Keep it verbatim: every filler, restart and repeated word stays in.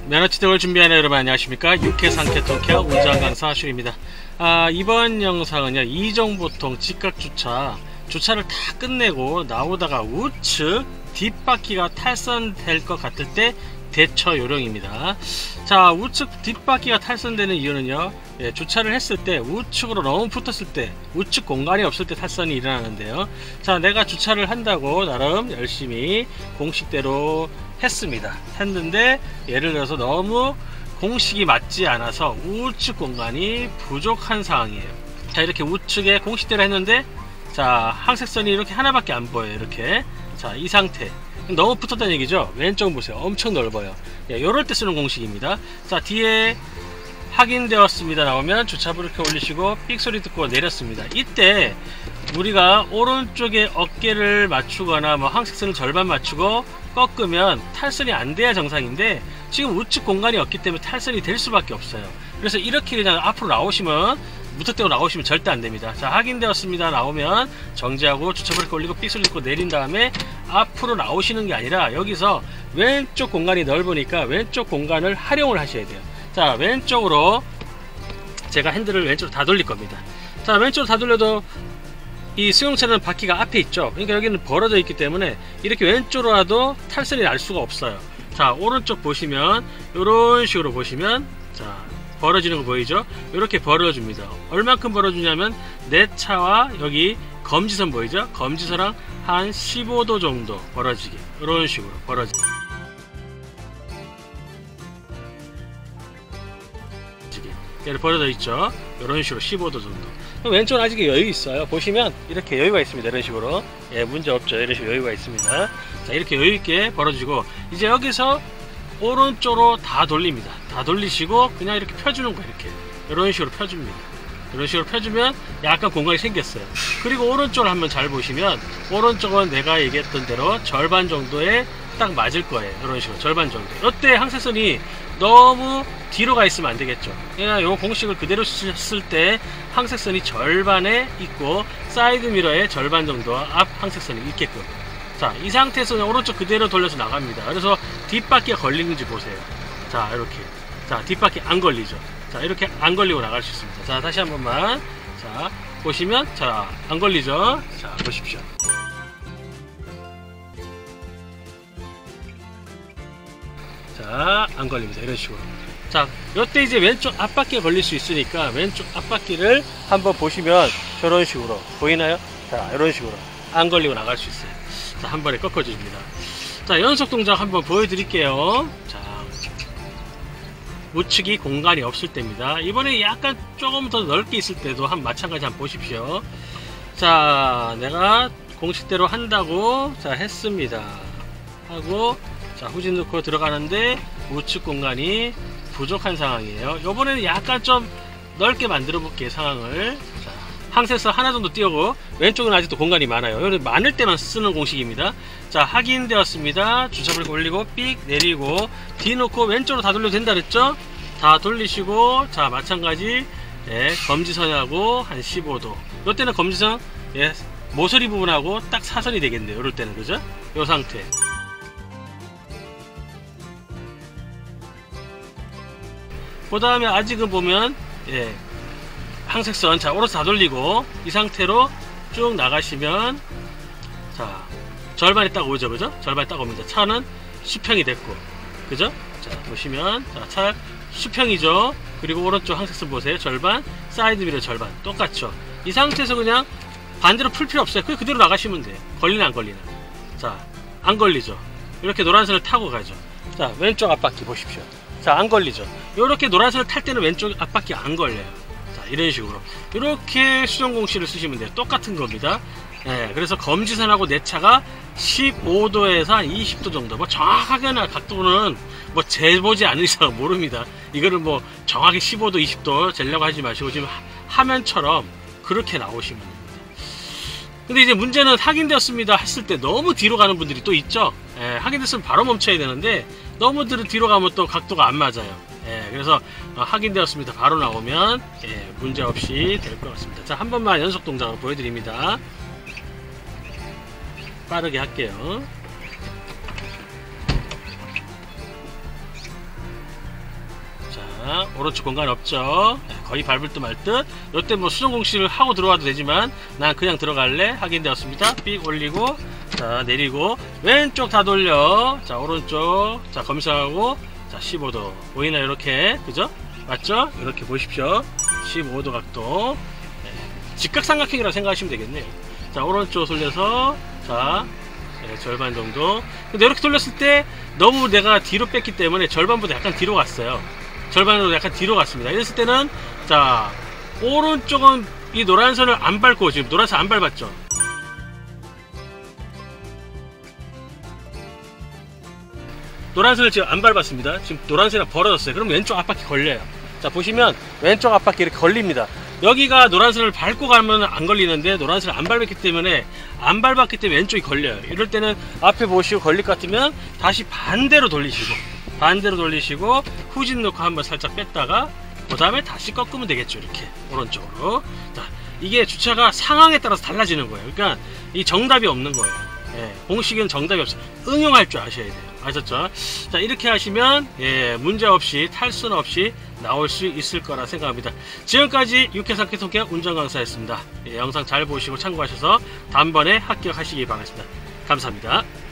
면허취득을 준비하는 여러분 안녕하십니까. 육회 상쾌 통쾌 운전 강사 슈입니다. 아, 이번 영상은요, 이종보통 직각주차 주차를 다 끝내고 나오다가 우측 뒷바퀴가 탈선될 것 같을 때 대처 요령입니다. 자, 우측 뒷바퀴가 탈선되는 이유는요, 예, 주차를 했을 때 우측으로 너무 붙었을 때, 우측 공간이 없을 때 탈선이 일어나는데요. 자, 내가 주차를 한다고 나름 열심히 공식대로 했습니다. 했는데 예를 들어서 너무 공식이 맞지 않아서 우측 공간이 부족한 상황이에요. 자, 이렇게 우측에 공식대로 했는데, 자, 항색선이 이렇게 하나밖에 안 보여요. 이렇게. 자, 이 상태 너무 붙었다는 얘기죠. 왼쪽 보세요. 엄청 넓어요. 예, 요럴 때 쓰는 공식입니다. 자, 뒤에 확인되었습니다 나오면 주차불 이렇게 올리시고 삑 소리 듣고 내렸습니다. 이때 우리가 오른쪽에 어깨를 맞추거나 뭐 항색선을 절반 맞추고 꺾으면 탈선이 안 돼야 정상인데, 지금 우측 공간이 없기 때문에 탈선이 될 수밖에 없어요. 그래서 이렇게 그냥 앞으로 나오시면, 무턱대고 나오시면 절대 안 됩니다. 자, 확인되었습니다 나오면 정지하고 주차불 이렇게 올리고 삑 소리 듣고 내린 다음에 앞으로 나오시는 게 아니라 여기서 왼쪽 공간이 넓으니까 왼쪽 공간을 활용을 하셔야 돼요. 자, 왼쪽으로 제가 핸들을 왼쪽으로 다 돌릴 겁니다. 자, 왼쪽으로 다 돌려도 이 승용차는 바퀴가 앞에 있죠. 그러니까 여기는 벌어져 있기 때문에 이렇게 왼쪽으로 와도 탈선이 날 수가 없어요. 자, 오른쪽 보시면 이런 식으로 보시면, 자, 벌어지는 거 보이죠? 이렇게 벌어줍니다. 얼만큼 벌어주냐면 내 차와 여기 검지선 보이죠? 검지선랑 한 십오 도 정도 벌어지게, 이런 식으로 벌어지게 얘를 벌어져 있죠. 이런 식으로 십오 도 정도. 왼쪽은 아직 여유 있어요. 보시면 이렇게 여유가 있습니다. 이런 식으로. 예, 문제 없죠. 이런 식으로 여유가 있습니다. 자, 이렇게 여유 있게 벌어지고, 이제 여기서 오른쪽으로 다 돌립니다. 다 돌리시고 그냥 이렇게 펴주는 거예요. 이렇게 이런 식으로 펴줍니다. 이런 식으로 펴주면 약간 공간이 생겼어요. 그리고 오른쪽을 한번 잘 보시면, 오른쪽은 내가 얘기했던 대로 절반 정도에 딱 맞을 거예요. 이런 식으로 절반 정도. 이때 항색선이 너무 뒤로 가 있으면 안 되겠죠. 그냥 요 공식을 그대로 썼을 때 항색선이 절반에 있고 사이드 미러의 절반 정도 앞 항색선이 있게끔. 자, 이 상태에서 그냥 오른쪽 그대로 돌려서 나갑니다. 그래서 뒷바퀴가 걸리는지 보세요. 자, 이렇게. 자, 뒷바퀴 안 걸리죠. 자, 이렇게 안 걸리고 나갈 수 있습니다. 자, 다시 한 번만. 자, 보시면, 자, 안 걸리죠. 자, 보십시오. 자, 안 걸립니다. 이런 식으로. 자, 요때 이제 왼쪽 앞바퀴가 걸릴 수 있으니까 왼쪽 앞바퀴를 한번 보시면 저런 식으로 보이나요? 자, 이런 식으로 안 걸리고 나갈 수 있어요. 자, 한 번에 꺾어줍니다. 자, 연속 동작 한번 보여드릴게요. 자, 우측이 공간이 없을 때입니다. 이번에 약간 조금 더 넓게 있을 때도 한 마찬가지 한번 보십시오. 자, 내가 공식대로 한다고, 자, 했습니다. 하고, 자, 후진 넣고 들어가는데 우측 공간이 부족한 상황이에요. 요번에는 약간 좀 넓게 만들어 볼게요, 상황을. 자, 항색선 하나 정도 띄우고, 왼쪽은 아직도 공간이 많아요. 여기 많을 때만 쓰는 공식입니다. 자, 확인되었습니다. 주차불 올리고 삑 내리고 뒤 놓고 왼쪽으로 다 돌려도 된다 그랬죠? 다 돌리시고, 자, 마찬가지, 예, 검지선하고 한 십오 도. 요때는 검지선, 예, 모서리 부분하고 딱 사선이 되겠네요. 요럴 때는, 그죠? 요 상태. 그 다음에 아직은 보면, 예, 항색선, 자, 오른쪽 다 돌리고 이 상태로 쭉 나가시면, 자, 절반이 딱 오죠, 그죠? 절반이 딱 옵니다. 차는 수평이 됐고, 그죠? 자, 보시면, 자, 차 수평이죠. 그리고 오른쪽 항색선 보세요. 절반, 사이드 미러 절반, 똑같죠? 이 상태에서 그냥 반대로 풀 필요 없어요. 그냥 그대로 나가시면 돼요. 걸리나 안 걸리나. 자, 안 걸리죠? 이렇게 노란선을 타고 가죠. 자, 왼쪽 앞바퀴 보십시오. 자, 안 걸리죠? 이렇게 노란선을 탈 때는 왼쪽 앞바퀴 안 걸려요. 자, 이런 식으로 이렇게 수정 공식을 쓰시면 돼요. 똑같은 겁니다. 예, 그래서 검지선하고 내 차가 십오 도에서 한 이십 도 정도, 뭐 정확하게나 각도는 뭐 재보지 않은 이상 모릅니다. 이거를 뭐 정확히 십오 도, 이십 도 재려고 하지 마시고 지금 화면처럼 그렇게 나오시면 됩니다. 근데 이제 문제는 확인되었습니다 했을 때 너무 뒤로 가는 분들이 또 있죠. 예, 확인됐으면 바로 멈춰야 되는데 너무 뒤로 가면 또 각도가 안 맞아요. 예, 그래서 어, 확인되었습니다 바로 나오면, 예, 문제없이 될 것 같습니다. 자, 한 번만 연속 동작을 보여드립니다. 빠르게 할게요. 자, 오른쪽 공간 없죠. 거의 밟을 듯 말 듯. 이때 뭐 수정 공식을 하고 들어와도 되지만 난 그냥 들어갈래. 확인되었습니다. 삑 올리고, 자 내리고, 왼쪽 다 돌려. 자 오른쪽, 자 검사하고, 자 십오 도 보이나요? 이렇게, 그죠? 맞죠? 이렇게 보십시오. 십오 도 각도. 네. 직각삼각형이라고 생각하시면 되겠네요. 자 오른쪽 돌려서, 자 네, 절반 정도. 근데 이렇게 돌렸을 때 너무 내가 뒤로 뺐기 때문에 절반보다 약간 뒤로 갔어요. 절반으로 약간 뒤로 갔습니다. 이랬을 때는, 자 오른쪽은 이 노란선을 안 밟고, 지금 노란선 안 밟았죠. 노란선을 지금 안 밟았습니다. 지금 노란선이 벌어졌어요. 그럼 왼쪽 앞바퀴 걸려요. 자 보시면 왼쪽 앞바퀴 이렇게 걸립니다. 여기가 노란선을 밟고 가면 안 걸리는데 노란선을 안 밟았기 때문에 안 밟았기 때문에 왼쪽이 걸려요. 이럴 때는 앞에 보시고 걸릴 것 같으면 다시 반대로 돌리시고, 반대로 돌리시고 후진 놓고 한번 살짝 뺐다가 그 다음에 다시 꺾으면 되겠죠. 이렇게 오른쪽으로. 자 이게 주차가 상황에 따라서 달라지는 거예요. 그러니까 이 정답이 없는 거예요. 예, 공식은 정답이 없어요. 응용할 줄 아셔야 돼요. 아셨죠? 자 이렇게 하시면 예, 문제없이 탈순 없이 나올 수 있을 거라 생각합니다. 지금까지 육회삼케 통쾌 운전강사였습니다. 예, 영상 잘 보시고 참고하셔서 다음번에 합격하시기 바라겠습니다. 감사합니다.